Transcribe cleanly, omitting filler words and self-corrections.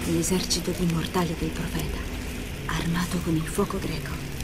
L'esercito di mortali del profeta, armato con il fuoco greco.